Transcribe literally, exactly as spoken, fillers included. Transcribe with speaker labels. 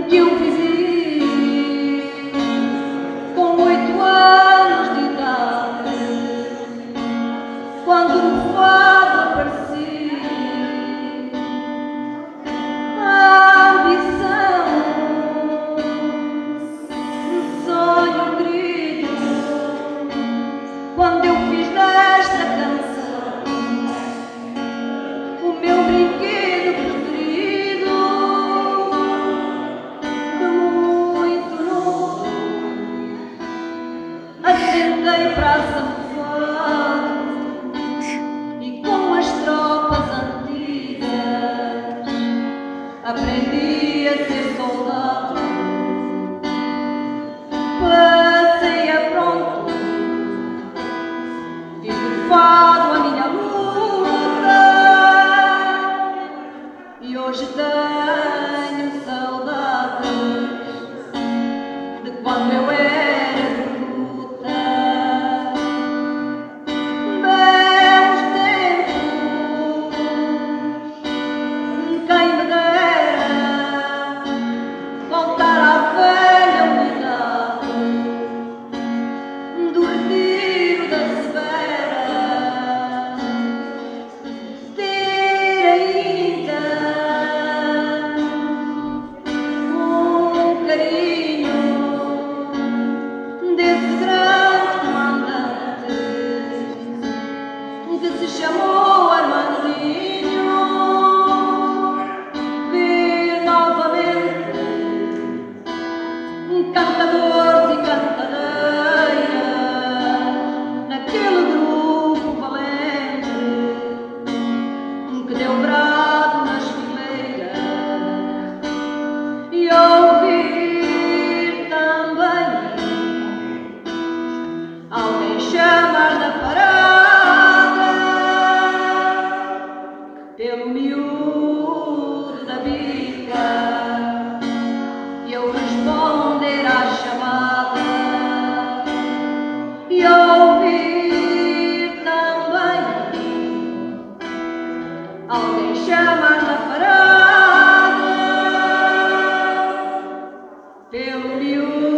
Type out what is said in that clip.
Speaker 1: que eu vivi com oito anos de idade, quando no fado apareci a ambição, um sonho, um grito, quando eu fiz desta canção o meu brinquedo preferido. De muito novo atendei para São Fado e com as tropas antigas aprendi a ser soldado. Passei a pronto, fiz do fado a minha luta e hoje tenho saudades de quando eu era bruta. Belos tempos, quem me dera voltar à velha unidade do retiro da Severa, ter ainda um carinho desse grande comandante que se chamou Armandinho. Ver novamente cantadores e cantadeiras naquele grupo valente que deu brado nas fileiras, e ouvir também alguém chamar na parada pelo miúdo da bica e eu responder à chamada, e ouvir também alguém chamar na parada pelo miúdo